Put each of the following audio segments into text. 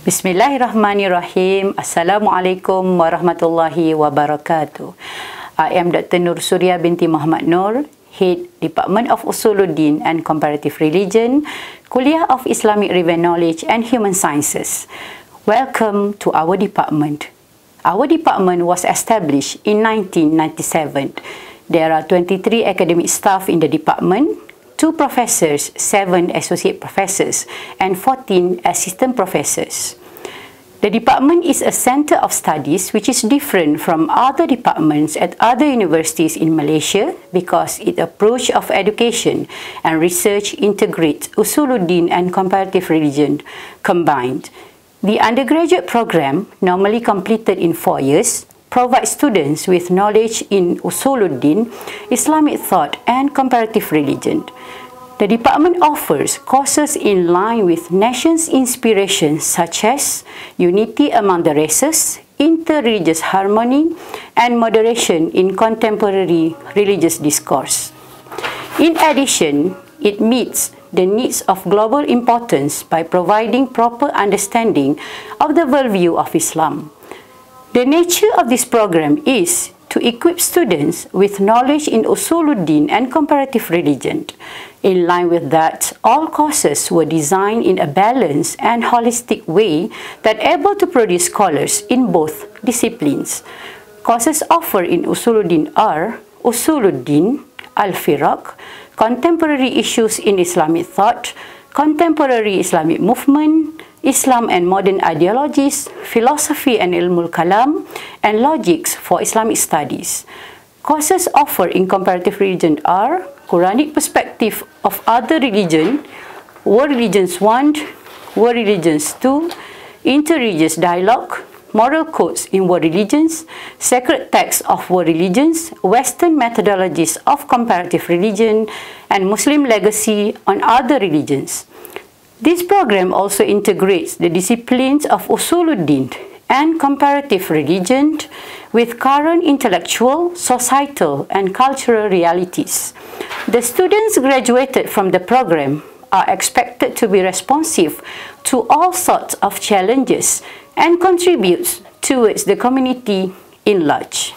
Bismillahirrahmanirrahim. Assalamualaikum warahmatullahi wabarakatuh. I am Dr. Nur Surya binti Muhammad Nur, Head Department of Usuluddin and Comparative Religion, Kuliah of Islamic River Knowledge and Human Sciences. Welcome to our department. Our department was established in 1997. There are 23 academic staff in the department, 2 professors, 7 associate professors, and 14 assistant professors. The department is a center of studies which is different from other departments at other universities in Malaysia because its approach of education and research integrates Usuluddin and comparative religion combined. The undergraduate program, normally completed in 4 years, provides students with knowledge in Usuluddin, Islamic thought, and comparative religion. The department offers courses in line with nation's inspirations such as unity among the races, inter-religious harmony, and moderation in contemporary religious discourse. In addition, it meets the needs of global importance by providing proper understanding of the worldview of Islam. The nature of this program is to equip students with knowledge in Usuluddin and comparative religion. In line with that, all courses were designed in a balanced and holistic way that able to produce scholars in both disciplines. Courses offered in Usuluddin are Usuluddin, Al-Firaq, Contemporary Issues in Islamic Thought, Contemporary Islamic Movement, Islam and Modern Ideologies, Philosophy and Ilmul Kalam, and Logics for Islamic Studies. Courses offered in comparative religion are Quranic Perspective of Other Religion, World Religions 1, World Religions 2, Interreligious Dialogue, Moral Codes in World Religions, Sacred Texts of World Religions, Western Methodologies of Comparative Religion, and Muslim Legacy on Other Religions. This program also integrates the disciplines of Usuluddin and comparative religion with current intellectual, societal, and cultural realities. The students graduated from the program are expected to be responsive to all sorts of challenges and contribute towards the community in large.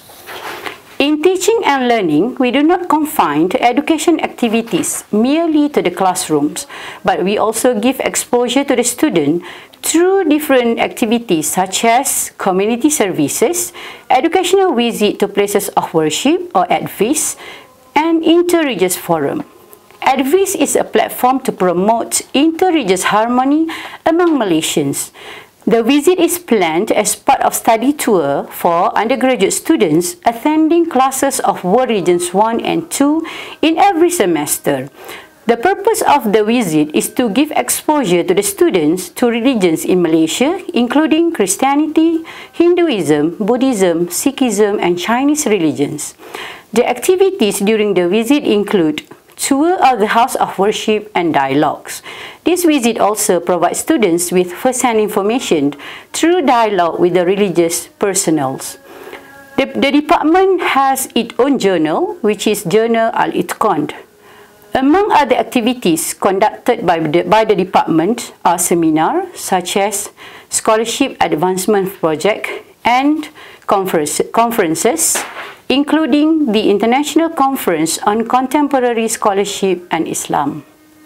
In teaching and learning, we do not confine to education activities merely to the classrooms, but we also give exposure to the student through different activities such as community services, educational visit to places of worship or advice, and inter-religious forum. Advice is a platform to promote inter-religious harmony among Malaysians. The visit is planned as part of study tour for undergraduate students attending classes of World Religions 1 and 2 in every semester. The purpose of the visit is to give exposure to the students to religions in Malaysia, including Christianity, Hinduism, Buddhism, Sikhism, and Chinese religions. The activities during the visit include tour of the house of worship and dialogues. This visit also provides students with first-hand information through dialogue with the religious personals. The department has its own journal, which is Journal Al-Itqan. Among other activities conducted by the department are seminars such as Scholarship Advancement Project and conferences, including the International Conference on Contemporary Scholarship and Islam.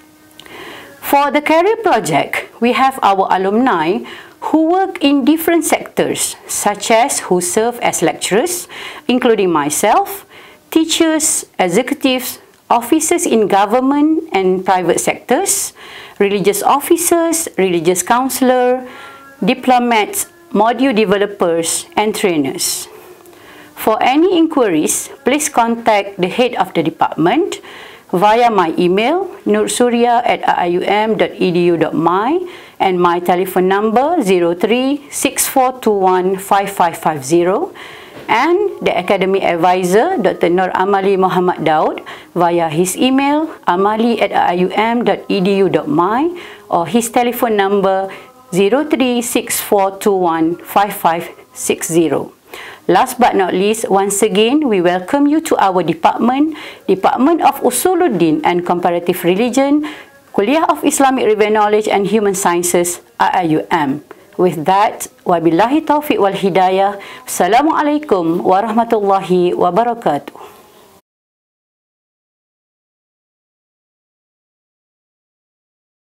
For the career project, we have our alumni who work in different sectors, such as who serve as lecturers, including myself, teachers, executives, officers in government and private sectors, religious officers, religious counselor, diplomats, module developers, and trainers. For any inquiries, please contact the head of the department via my email nursurya@ium.edu.my and my telephone number 03-6421-5550 and the academic advisor Dr. Nur Amali Muhammad Daud via his email amali@ium.edu.my or his telephone number 03-6421-5560. Last but not least, once again, we welcome you to our department, Department of Usuluddin and Comparative Religion, Kuliah of Islamic Review Knowledge and Human Sciences, IIUM. With that, wabillahi taufiq wal hidayah. Assalamualaikum warahmatullahi wabarakatuh.